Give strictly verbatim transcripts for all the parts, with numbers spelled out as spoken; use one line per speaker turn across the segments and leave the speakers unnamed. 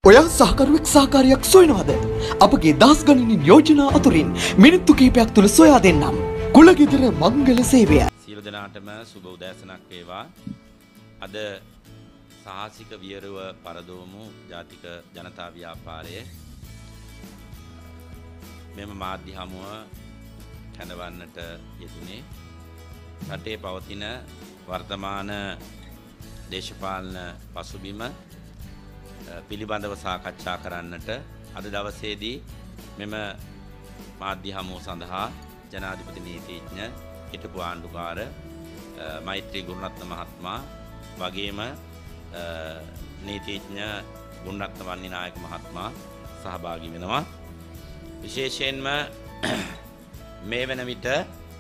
ඔයා සහකරුවෙක් සහකාරියක් සොයනවද? අපගේ දහස් ගණනින් යෝජනා අතුරින් මිනිත්තු කිහිපයක් තුල සොයා දෙන්නම්. කුලගෙදර මංගල සේවය.
සියලු දෙනාටම සුබ උදෑසනක් වේවා. අද සාහසික වියරුව පරදෝමු ජාතික ජනතා ව්‍යාපාරයේ මෙම මාධ්‍ය හමුව කැඳවන්නට යෙදුනේ රටේ පවතින වර්තමාන දේශපාලන පසුබිම පිළිබඳව සාකච්ඡා කරන්නට අද දවසේදී මෙම මාධ්‍ය හමුව සඳහා ජනාධිපති නීතිඥ හිටපු ආණ්ඩුකාර මෛත්‍රී ගුණරත්න මහත්මයා වගේම නීතිඥ ගුණරත්න වන්නිනායක මහත්මයා සහභාගී වෙනවා. විශේෂයෙන්ම මේ වෙන විට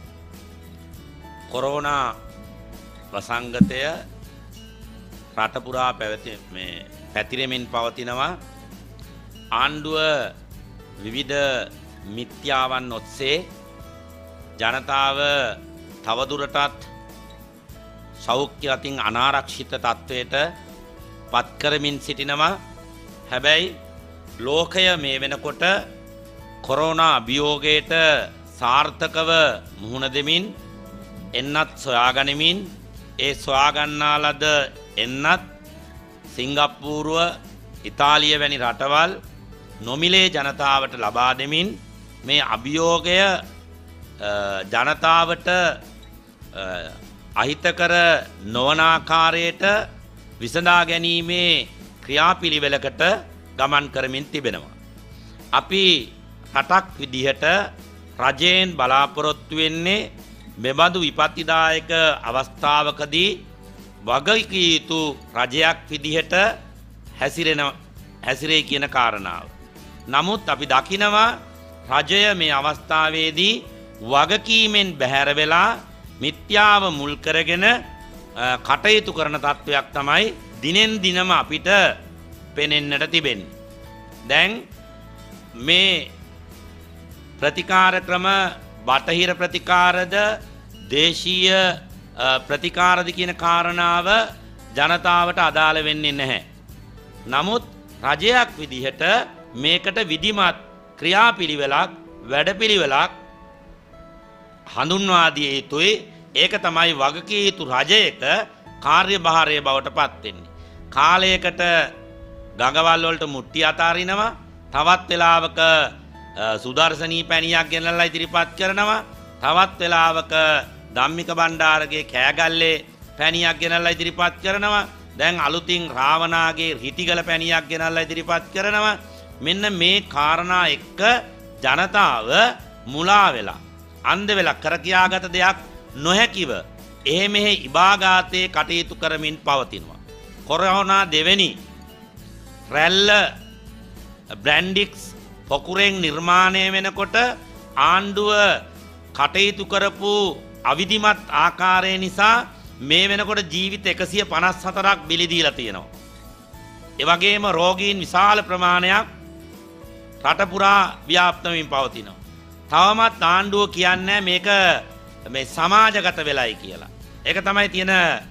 කොරෝනා වසංගතය රට පුරා පැවති මේ පැතිරෙමින් පවතිනවා. ආණ්ඩුව විවිධ මිත්‍යාවන් ඔස්සේ ජනතාව තවදුරටත් සෞඛ්‍ය අතින් අනාරක්ෂිත තත්වයට පත් කරමින් සිටිනවා. හැබැයි ලෝකය මේ වෙනකොට කොරෝනා අභියෝගයට සාර්ථකව මුහුණ දෙමින් එන්නත් සොයාගනිමින් ඒ සොයාගන්නා ලද එන්නත් සිංගප්පූරුව ඉතාලිය වැනි රටවල් නොමිලේ ජනතාවට ලබා දෙමින් මේ අභියෝගය ජනතාවට අහිතකර නොවන ආකාරයට විසඳා ගැනීමේ ක්‍රියාපිළිවෙලකට ගමන් කරමින් තිබෙනවා. අපි රටක් විදිහට රජයෙන් බලාපොරොත්තු වෙන්නේ මෙබඳු විපත්තිදායක අවස්ථාවකදී වගකිය යුතු රජයක් විදිහට හැසිරෙන හැසිරේ කියන කාරණාව. නමුත් අපි දකිනවා රජය මේ අවස්ථාවේදී වගකීමෙන් බැහැර වෙලා මිත්‍යාව මුල් කරගෙන කටයුතු කරන තත්වයක් තමයි දිනෙන් දිනම අපිට පෙනෙන්නට තිබෙන්නේ. දැන් මේ ප්‍රතිකාර ක්‍රම බටහිර ප්‍රතිකාරද දේශීය ප්‍රතිකාරද කියන කාරණාව ජනතාවට අදාළ වෙන්නේ නැහැ. නමුත් රජයක් විදිහට මේකට විධිමත් ක්‍රියාපිළිවෙලක් වැඩපිළිවෙලක් හඳුන්වා දිය යුතුයි. ඒක තමයි වගකිය යුතු රජයක කාර්යභාරය බවට පත් වෙන්නේ. කාලයකට ගඟවල් වලට මුට්ටි අතාරිනවා, තවත් වෙලාවක සුදර්ශනී පැණියක් ගෙනල්ලා ඉදිරිපත් කරනවා, තවත් වෙලාවක ධම්මික බණ්ඩාරගේ කෑගල්ලේ පැණියක් ගෙනල්ලා ඉදිරිපත් කරනවා, දැන් අලුතින් රාවණාගේ රිටිගල පැණියක් ගෙනල්ලා ඉදිරිපත් කරනවා. මෙන්න මේ කාරණා එක්ක ජනතාව මුලා වෙලා අන්ධ වෙලා කර කියාගත දෙයක් නොහැකිව එහෙ මෙහෙ ඉබාගාතේ කටයුතු කරමින් පවතිනවා. කොරෝනා දෙවෙනි රැල්ල බ්‍රැන්ඩික්ස් පොකුරෙන් නිර්මාණය වෙනකොට ආණ්ඩුව කටයුතු කරපු අවිධිමත් ආකාරය නිසා මේ වෙනකොට ජීවිත එකසිය පනස් හතරක් බිලි දීලා තියෙනවා. ඒ වගේම රෝගීන් විශාල ප්‍රමාණයක් රට පුරා ව්‍යාප්ත වෙමින් පවතිනවා. තවමත් ආණ්ඩුව කියන්නේ මේක මේ සමාජගත වෙලයි කියලා. ඒක තමයි තියෙන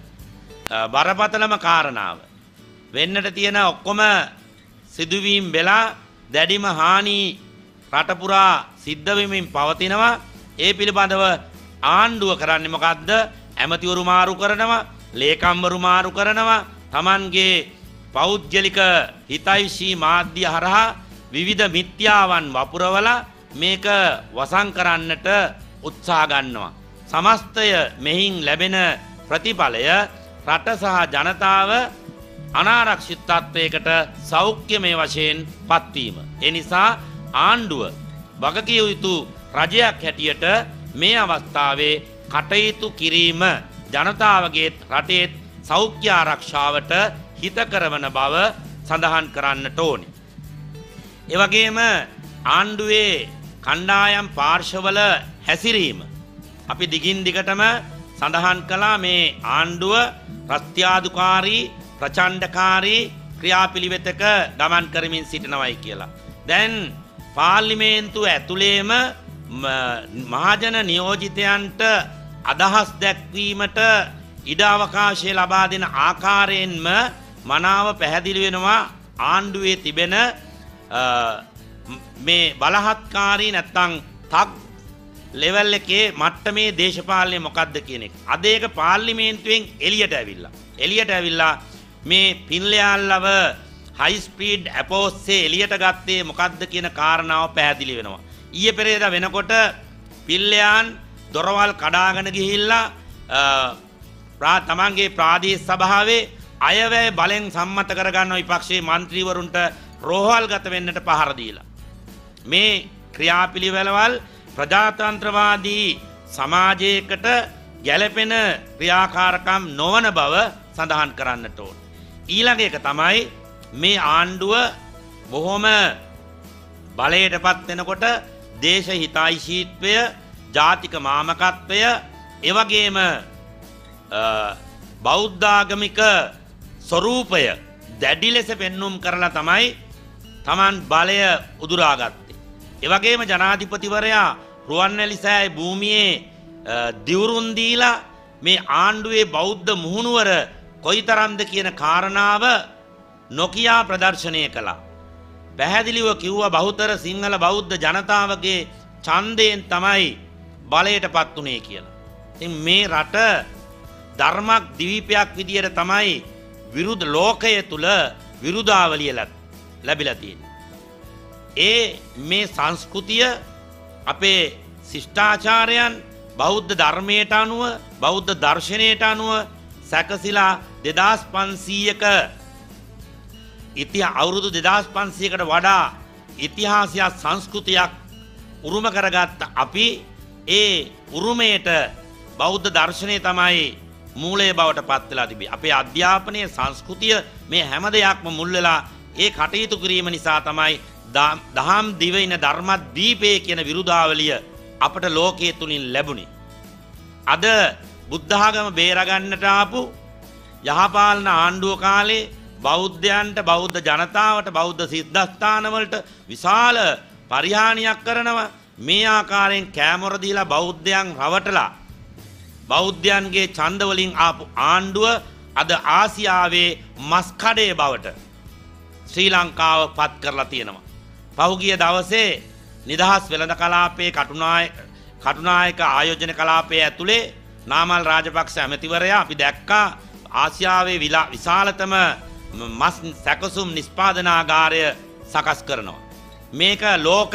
බරපතලම කාරණාව. වෙන්නට තියෙන ඔක්කොම සිදුවීම් වෙලා දැඩිම හානි රට පුරා සිද්ධ වෙමින් පවතිනවා. ඒ පිළිබඳව ආණ්ඩුව කරන්නේ මොකද්ද? ඇමතිවරු මාරු කරනවා, ලේකම්වරු මාරු කරනවා, Tamanගේ පෞද්ගලික හිතයිෂී මාධ්‍ය හරහා විවිධ මිත්‍යාවන් වපුරවලා මේක වසන් කරන්නට උත්සාහ ගන්නවා. සමස්තය මෙහින් ලැබෙන ප්‍රතිඵලය රට සහ ජනතාව අනාරක්ෂිත තත්වයකට සෞඛ්‍යමය වශයෙන් පත්වීම. ඒ නිසා ආණ්ඩුව වගකිය යුතු රජයක් හැටියට මේ අවස්ථාවේ කටයුතු කිරීම ජනතාවගේ රටේ සෞඛ්‍ය ආරක්ෂාවට හිත කරවන බව සඳහන් කරන්නට ඕනේ. ඒ වගේම ආණ්ඩුවේ කණ්ඩායම් පාර්ශවල හැසිරීම අපි දිගින් දිගටම සඳහන් කළා. මේ ආණ්ඩුව ප්‍රත්‍යාදුකාරී ප්‍රචණ්ඩකාරී ක්‍රියාපිළිවෙතක ගමන් කරමින් සිටිනවයි කියලා. දැන් පාර්ලිමේන්තුව ඇතුළේම මහජන නියෝජිතයන්ට අදහස් දැක්වීමට ඉඩ අවකාශය ලබා දෙන ආකාරයෙන්ම මනාව පැහැදිලි වෙනවා ආණ්ඩුවේ තිබෙන මේ බලහත්කාරී නැත්තම් තක් ලෙවල් එකේ මට්ටමේ දේශපාලනය මොකක්ද කියන එක. අද ඒක පාර්ලිමේන්තුවෙන් එළියට ඇවිල්ලා. එළියට ඇවිල්ලා මේ පින්ලයාල්ලව හයි ස්පීඩ් ඇප ඔස්සේ එළියට ගත්තේ මොකක්ද කියන කාරණාව පැහැදිලි වෙනවා. ඊයේ පෙරේදා වෙනකොට පිල්ලයන් දොරවල් කඩාගෙන ගිහිල්ලා තමන්ගේ ප්‍රාදේශ සභාවේ අයවැය බලෙන් සම්මත කරගන්න විපක්ෂයේ മന്ത്രിවරුන්ට රෝහල්ගත වෙන්නට පහර දීලා. මේ ක්‍රියාපිළිවෙළවල් ප්‍රජාතන්ත්‍රවාදී සමාජයකට ගැළපෙන ක්‍රියාකාරකම් නොවන බව සඳහන් කරන්නට ඕන. ඊළඟ එක තමයි මේ ආණ්ඩුව බොහොම බලයටපත් වෙනකොට දේශ හිතයිශීත්වය, ජාතික මාමකත්වය, එවැගේම බෞද්ධාගමික ස්වරූපය දැඩි ලෙස පෙන්눔 කරලා තමයි Taman බලය උදුරාගත්තේ. එවැගේම ජනාධිපතිවරයා රුවන්වැලි සෑය භූමියේ දිවුරුන් දීලා මේ ආණ්ඩුවේ බෞද්ධ මුහුණුවර කොයිතරම්ද කියන කාරණාව නොකියා ප්‍රදර්ශනය කළා. පැහැදිලිව කිව්වා බහුතර සිංහල බෞද්ධ ජනතාවගේ ඡන්දයෙන් තමයි බලයටපත් උනේ කියලා. ඉතින් මේ රට ධර්මයක් දීපයක් විදියට තමයි විරුද්ධ ලෝකයේ තුල විරුදාවලිය ලැබිලා තියෙන්නේ. ඒ මේ සංස්කෘතිය අපේ ශිෂ්ටාචාරයන් බෞද්ධ ධර්මයට අනුව බෞද්ධ දර්ශනයට අනුව සැකසීලා දෙදාස් පන්සීයක ඉතිහා අවුරුදු දෙදාස් පන්සීයකට වඩා ඉතිහාසයක් සංස්කෘතියක් උරුම කරගත්ත අපි ඒ උරුමයට බෞද්ධ දර්ශනය තමයි මූලය බවට පත් වෙලා තිබේ. අපේ අධ්‍යාපනයේ සංස්කෘතිය මේ හැම දෙයක්ම මුල් වෙලා ඒ කටයුතු කිරීම නිසා තමයි දහම් දිවයින ධර්මදීපේ කියන විරුදාවලිය අපට ලෝකයේ තුලින් ලැබුණේ. අද බුද්ධ ආගම බේරගන්නට ආපු යහපාලන ආණ්ඩුව කාලේ බෞද්ධයන්ට බෞද්ධ ජනතාවට බෞද්ධ සිද්ධාස්ථානවලට විශාල පරිහානියක් කරනවා. මේ ආකාරයෙන් කෑමොර දීලා බෞද්ධයන් රවටලා බෞද්ධයන්ගේ ඡන්ද වලින් ආපු ආණ්ඩුව අද ආසියාවේ මස් කඩේ බවට ශ්‍රී ලංකාව පත් කරලා තියෙනවා. පහුගිය දවසේ නිදහස් වෙළඳ කලාපයේ කටුනායක කටුනායක ආයෝජන කලාපයේ ඇතුලේ නාමල් රාජපක්ෂ ඇමතිවරයා අපි දැක්කා ආසියාවේ විශාලතම මස් සැකසුම් නිෂ්පාදනාගාරය සකස් කරනවා. මේක ලෝක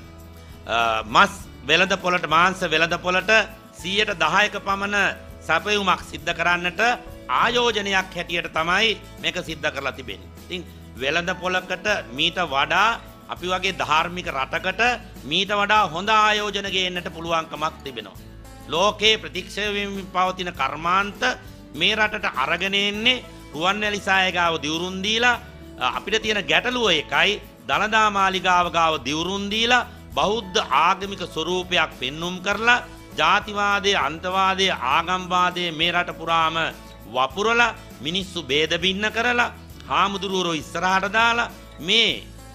මස් වෙළඳ පොළට මාංශ වෙළඳ පොළට සියයට දහයක පමණ සැපයුමක් සිද්ධ කරන්නට ආයෝජනයක් හැටියට තමයි මේක සිද්ධ කරලා තිබෙන්නේ. ඉතින් වෙළඳ පොළකට මීට වඩා අපි වගේ ධාර්මික රටකට මීට වඩා හොඳ ආයෝජන ගේන්නට පුළුවන්කමක් තිබෙනවා. ලෝකේ ප්‍රතික්ෂේප වෙමින් පවතින කර්මාන්ත මේ රටට අරගෙන එන්නේ රුවන්වැලි සෑය ගාව දිවුරුන් දීලා අපිට තියෙන ගැටලුව එකයි දළදා මාලිගාව ගාව දිවුරුන් දීලා බෞද්ධ ආගමික ස්වරූපයක් පෙන්눔 කරලා ජාතිවාදයේ අන්තවාදයේ ආගම්වාදයේ මේ රට පුරාම වපුරලා මිනිස්සු ભેද බින්න කරලා හාමුදුරුවෝ ඉස්සරහට දාලා මේ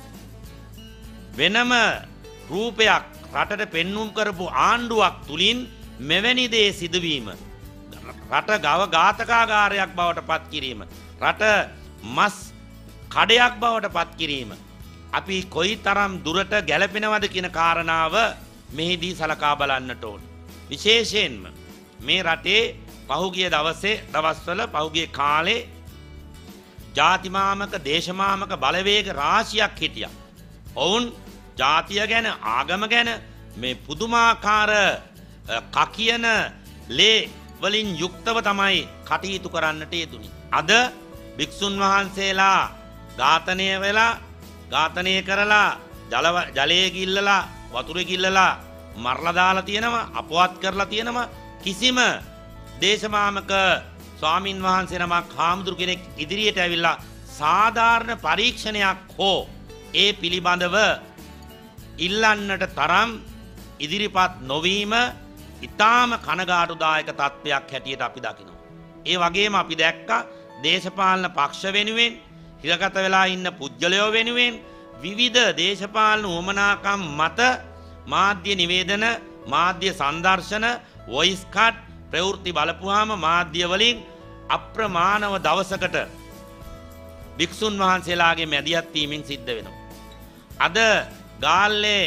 වෙනම රූපයක් රටට පෙන්눔 කරපු ආණ්ඩුවක් තුලින් මෙවැනි දේ සිදුවීම රට ගව ඝාතකාගාරයක් බවට පත් කිරීම රට මස් කඩයක් බවට පත් කිරීම අපි කොයිතරම් දුරට ගැලපෙනවද කියන කාරණාව මෙහිදී සලකා බලන්නට ඕන. විශේෂයෙන්ම මේ රටේ පහුගිය දවසේ දවස්වල පහුගිය කාලේ ජාතිමාමක දේශමාමක බලවේග රාශියක් හිටියා. ඔවුන් ජාතිය ගැන ආගම ගැන මේ පුදුමාකාර කකියන ලේ වලින් යුක්තව තමයි කටයුතු කරන්නට යෙදුනේ. අද භික්ෂුන් වහන්සේලා ඝාතනය වෙලා ඝාතනය කරලා ජල ජලයේ ගිල්ලලා වතුරේ ගිල්ලලා මරලා දාලා තියෙනවා අපවත් කරලා තියෙනවා. කිසිම දේශමාමක ස්වාමින් වහන්සේ නමක් හාමුදුරු කෙනෙක් ඉදිරියට ඇවිල්ලා සාධාරණ පරීක්ෂණයක් හෝ ඒ පිළිබඳව ඉල්ලන්නට තරම් ඉදිරිපත් නොවීම ඉතාම කනගාටුදායක තත්ත්වයක් හැටියට අපි දකිනවා. ඒ වගේම අපි දැක්කා දේශපාලන පක්ෂ වෙනුවෙන් හිරගත වෙලා ඉන්න පුද්ගලයෝ වෙනුවෙන් විවිධ දේශපාලන උවමනාකම් මත මාධ්‍ය නිවේදන මාධ්‍ය සංදර්ශන වොයිස් කට් ප්‍රවෘත්ති බලපුවාම මාධ්‍ය වලින් අප්‍රමාණව දවසකට භික්ෂුන් වහන්සේලාගේ මැදිහත් වීමෙන් සිද්ධ වෙනවා. අද ගාල්ලේ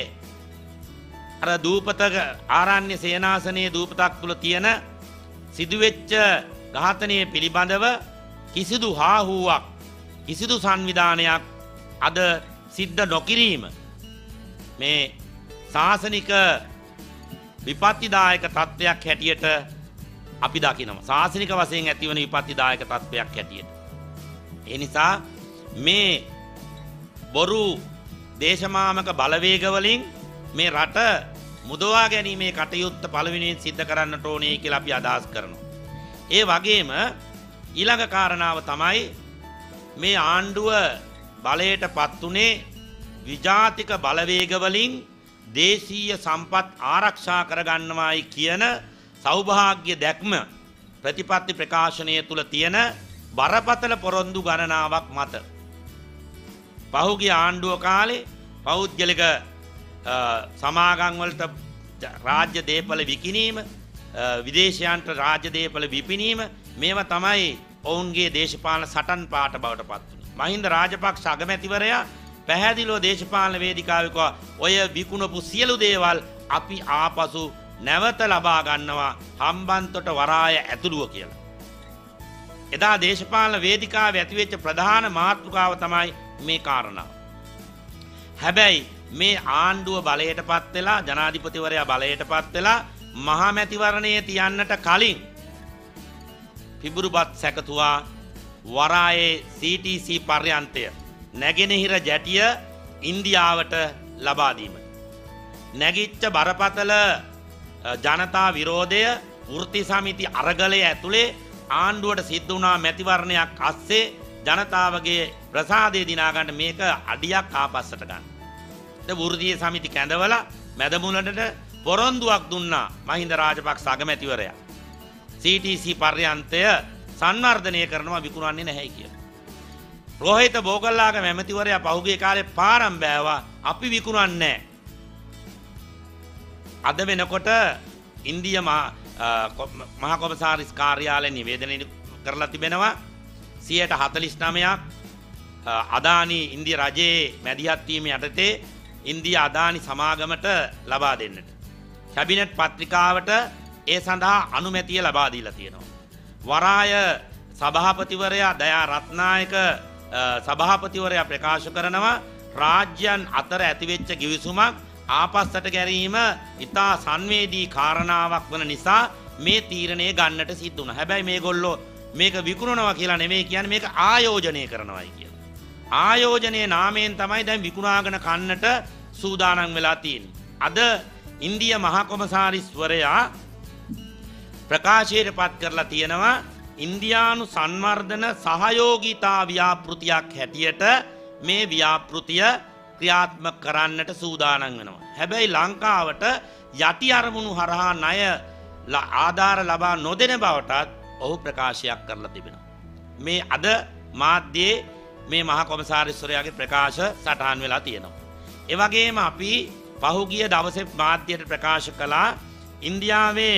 අර දූපතක ආරණ්‍ය සේනාසනයේ දූපතක් තුල තියෙන සිදුවෙච්ච ඝාතනය පිළිබඳව කිසිදු හාහුවක් කිසිදු සංවිධානයක් අද සිද්ධ නොකිරීම මේ ශාසනික විපත්තිදායක තත්ත්වයක් හැටියට අපි දකිනවා. ශාසනික වශයෙන් ඇතිවන විපත්තිදායක තත්ත්වයක් හැටියට. ඒ නිසා මේ බොරු දේශමාමක බලවේග වලින් මේ රට මුදවා ගැනීමේ කටයුත්ත පළවෙනියෙන් සිද්ධ කරන්නට ඕනේ කියලා අපි අදහස් කරනවා. ඒ වගේම ඊළඟ කාරණාව තමයි මේ ආණ්ඩුව බලයට පත් උනේ විජාතික බලවේග වලින් දේශීය සම්පත් ආරක්ෂා කරගන්නවායි කියන සෞභාග්‍ය දැක්ම ප්‍රතිපත්ති ප්‍රකාශනය තුල තියෙන බරපතල පොරොන්දු ගණනාවක් මත පහුගිය ආණ්ඩුව කාලේ පෞද්ගලික සමාගම් වලට රාජ්‍ය දේපල විකිණීම විදේශයන්ට රාජ්‍ය දේපල විපිනීම මේවා තමයි ඔවුන්ගේ දේශපාලන සටන් පාට බවට පත් වුණේ. මහින්ද රාජපක්ෂ අගමැතිවරයා පැහැදිලිව දේශපාලන වේදිකාවක ඔය විකුණපු සියලු දේවල් අපි ආපසු නැවත ලබා ගන්නවා හම්බන්තොට වරාය ඇතුළුව කියලා. එදා දේශපාලන වේදිකාවේ ඇතිවෙච්ච ප්‍රධාන මාතෘකාව තමයි මේ කාරණාව. හැබැයි මේ ආණ්ඩුව බලයට පත් වෙලා ජනාධිපතිවරයා බලයට පත් වෙලා මහා මැතිවරණයේ තියන්නට කලින් පිබුරුපත් සැකතුවා වරායේ සී ටී සී පර්යන්තය නැගෙනහිර ජැටිය ඉන්දියාවට ලබා දීමට. නැගිච්ච බරපතල ජනතා විරෝධය වෘත්ති සමිති අරගලය ඇතුලේ ආණ්ඩුවට සිද්ධ වුණා මැතිවරණයක් අස්සේ ජනතාවගේ ප්‍රසාදය දිනා ගන්න මේක අඩියක් ආපස්සට ගන්න. ද වෘත්තීය සමිති කැඳවලා මැදමුලට පොරොන්දුවක් දුන්නා මහින්ද රාජපක්ෂ අගමැතිවරයා. සී ටී සී පර්යන්තය සංවර්ධනය කරනවා විකුණන්නේ නැහැ කියලා. රෝහිත බෝගල්ලාගේ මැතිවරයා පහුගිය කාලේ පාරම් බෑවා අපි විකුණන්නේ නැහැ. අද වෙනකොට ඉන්දිය මහා කොමසාරිස් කාර්යාලය නිවේදනය කරලා තිබෙනවා සියයට හතළිස් නවයක් අදානි ඉන්දිය රජයේ මැදිහත් වීම යටතේ ඉන්දිය අදානි සමාගමට ලබා දෙන්නට. කැබිනට් පත්‍රිකාවට ඒ සඳහා අනුමැතිය ලබා දීලා තියෙනවා. වරාය සභාපතිවරයා දයා රත්නායක සභාපතිවරයා ප්‍රකාශ කරනවා රාජ්‍යයන් අතර ඇතිවෙච්ච කිවිසුමක් ආපස්සට ගැනීම ඉතා සංවේදී කාරණාවක් වන නිසා මේ තීරණය ගන්නට සිද්ධ වුණා. හැබැයි මේගොල්ලෝ මේක විකුණනවා කියලා නෙමෙයි කියන්නේ මේක ආයෝජනය කරනවායි කියලා. ආයෝජනයේ නාමයෙන් තමයි දැන් විකුණාගෙන කන්නට සූදානම් වෙලා තියෙන්නේ. අද ඉන්දිය මහා කොමසාරිස්වරයා ප්‍රකාශයට පත් කරලා තියෙනවා ඉන්දියානු සංවර්ධන සහයෝගීතා ව්‍යාපෘතියක් හැටියට මේ ව්‍යාපෘතිය ක්‍රියාත්මක කරන්නට සූදානම් වෙනවා. හැබැයි ලංකාවට යටි අරමුණු හරහා ණය ආධාර ලබා නොදෙන බවටත් ඔහු ප්‍රකාශයක් කරලා තිබෙනවා. මේ අද මාධ්‍යයේ මේ මහා කොමසාරිස්වරයාගේ ප්‍රකාශ සටහන් වෙලා තියෙනවා. ඒ වගේම අපි පහුගිය දවසේ මාධ්‍යයට ප්‍රකාශ කළා ඉන්දියාවේ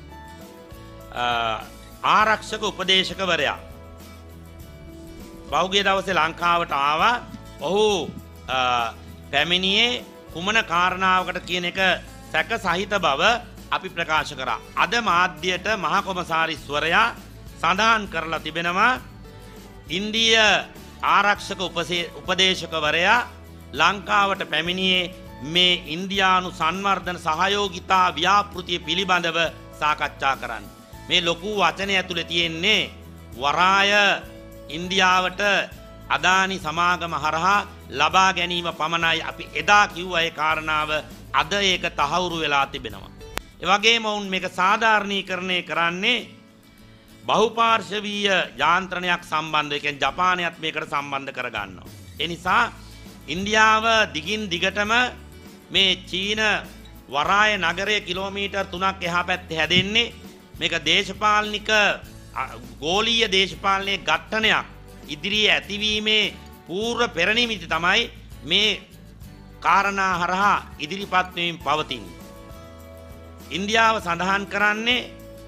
ආරක්ෂක උපදේශකවරයා පහුගිය දවසේ ලංකාවට ආවා. ඔහු පැමිණියේ කුමන කාරණාවකට කියන එක සැක සහිත බව අපි ප්‍රකාශ කරා. අද මාධ්‍යයට මහා කොමසාරිස්වරයා සඳහන් කරලා තිබෙනවා ඉන්දිය ආරක්ෂක උපදේශකවරයා ලංකාවට පැමිණියේ මේ ඉන්දියානු සංවර්ධන සහයෝගිතා ව්‍යාපෘතිය පිළිබඳව සාකච්ඡා කරන්න. මේ ලොකු වචනය ඇතුලේ තියෙන්නේ වරාය ඉන්දියාවට අදානි සමාගම හරහා ලබා ගැනීම පමණයි. අපි එදා කිව්වා ඒ කාරණාව අද ඒක තහවුරු වෙලා තිබෙනවා. ඒ වගේම වුන් මේක සාධාරණීකරණය කරන්නේ බහුපාර්ශවීය යාන්ත්‍රණයක් සම්බන්ධව. ඒ කියන්නේ ජපානයත් මේකට සම්බන්ධ කර ගන්නවා. ඒ නිසා ඉන්දියාව දිගින් දිගටම මේ චීන වරාය නගරයේ කිලෝමීටර් තුනක් එහා පැත්තේ හැදෙන්නේ මේක දේශපාලනික ගෝලීය දේශපාලනයේ ඝට්ටනයක් ඉදිරියේ ඇතිවීමේ පූර්ව පෙරනිමිති තමයි මේ කාරණා හරහා ඉදිරිපත් වෙමින් පවතින්නේ. ඉන්දියාව සඳහන් කරන්නේ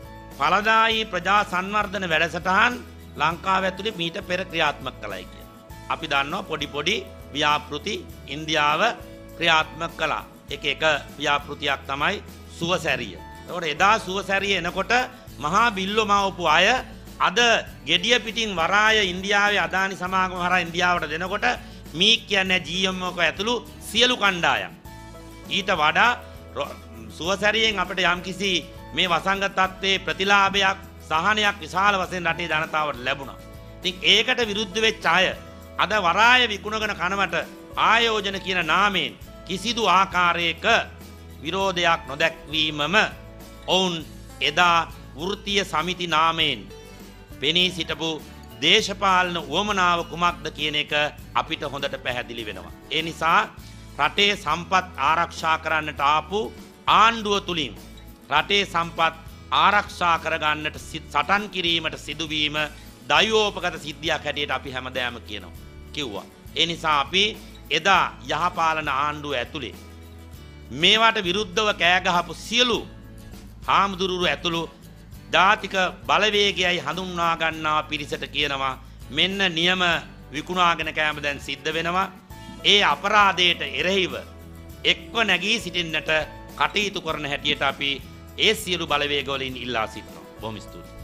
ඵලදායී ප්‍රජා සංවර්ධන වැඩසටහන් ලංකාව ඇතුලේ මීට පෙර ක්‍රියාත්මක කළයි කියලා. අපි දන්නවා පොඩි පොඩි ව්‍යාපෘති ඉන්දියාව ක්‍රියාත්මක කළා. එක එක ව්‍යාපෘතියක් තමයි සුවසැරිය. ඒකට එදා සුවසැරිය එනකොට මහා බිල්ලෝ මවපු අය අද ගෙඩිය පිටින් වරාය ඉන්දියාවේ අදානි සමාගම හරහා ඉන්දියාවට දෙනකොට මී කියන්නේ ජී එම් ඔක ඇතුළු සියලු කණ්ඩායම්. ඊට වඩා සුවසැරියෙන් අපිට යම්කිසි මේ වසංගත තත්ත්වයේ ප්‍රතිලාභයක් සහනයක් විශාල වශයෙන් රටේ ජනතාවට ලැබුණා. ඉතින් ඒකට විරුද්ධ වෙච්ච අය අද වරාය විකුණගෙන කනවට ආයෝජන කියන නාමයෙන් කිසිදු ආකාරයක විරෝධයක් නොදැක්වීමම ඔවුන් එදා වෘත්තීය සමිති නාමයෙන් පෙනී සිටපු දේශපාලන උවමනාව කුමක්ද කියන එක අපිට හොඳට පැහැදිලි වෙනවා. ඒ නිසා රටේ සම්පත් ආරක්ෂා කරන්නට ආපු ආණ්ඩුව තුලින් රටේ සම්පත් ආරක්ෂා කරගන්නට සටන් කිරීමට සිදුවීම දෛවෝපගත සිද්ධියක් හැටියට අපි හැමදාම කියනවා කිව්වා. ඒ නිසා අපි එදා යහපාලන ආණ්ඩුව ඇතුලේ මේවට විරුද්ධව කෑ ගහපු සියලු හාමුදුරුවෝ ඇතුළු ජාතික බලවේගයයි හඳුන්වා ගන්නා පිරිසට කියනවා මෙන්න නියම විකුණාගෙන කෑම දැන් සිද්ධ වෙනවා. ඒ අපරාධයට එරෙහිව එක්ව නැගී සිටින්නට කටයුතු කරන හැටියට අපි ඒ සියලු බලවේගවලින් ඉල්ලා සිටිනවා. බොහොම ස්තුතියි.